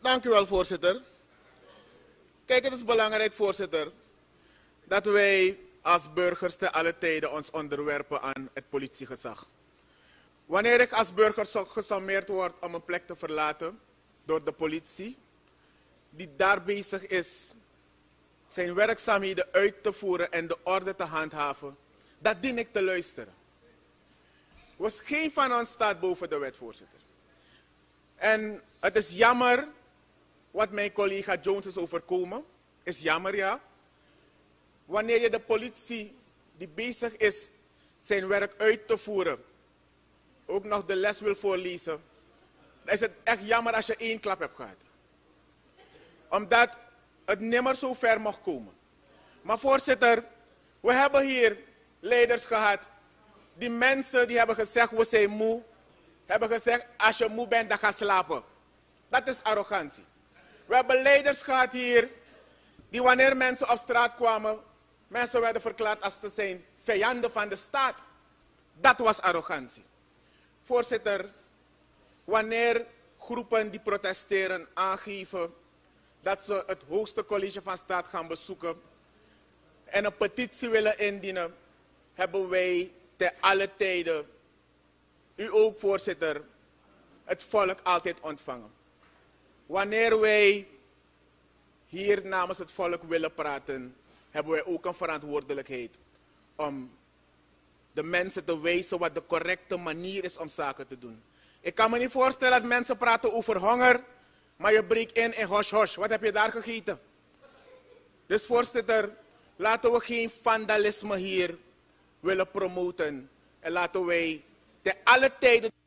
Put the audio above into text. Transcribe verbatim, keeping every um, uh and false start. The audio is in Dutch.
Dank u wel, voorzitter. Kijk, het is belangrijk, voorzitter, dat wij als burgers te alle tijden ons onderwerpen aan het politiegezag. Wanneer ik als burger gesommeerd word om een plek te verlaten door de politie, die daar bezig is zijn werkzaamheden uit te voeren en de orde te handhaven, dat dien ik te luisteren. Was geen van ons staat boven de wet, voorzitter. En het is jammer wat mijn collega Jones is overkomen. Is jammer, ja. Wanneer je de politie die bezig is zijn werk uit te voeren, ook nog de les wil voorlezen, dan is het echt jammer als je één klap hebt gehad. Omdat het nimmer zo ver mag komen. Maar voorzitter, we hebben hier leiders gehad. Die mensen die hebben gezegd, we zijn moe. Hebben gezegd, als je moe bent, dan ga slapen. Dat is arrogantie. We hebben leiders gehad hier, die wanneer mensen op straat kwamen, mensen werden verklaard als te zijn vijanden van de staat. Dat was arrogantie. Voorzitter, wanneer groepen die protesteren aangeven dat ze het hoogste college van staat gaan bezoeken en een petitie willen indienen, hebben wij te alle tijden, u ook, voorzitter, het volk altijd ontvangen. Wanneer wij hier namens het volk willen praten, hebben wij ook een verantwoordelijkheid om de mensen te wijzen wat de correcte manier is om zaken te doen. Ik kan me niet voorstellen dat mensen praten over honger, maar je breekt in en hosh hosh. Wat heb je daar gegeten? Dus voorzitter, laten we geen vandalisme hier willen promoten. En laten wij te alle tijden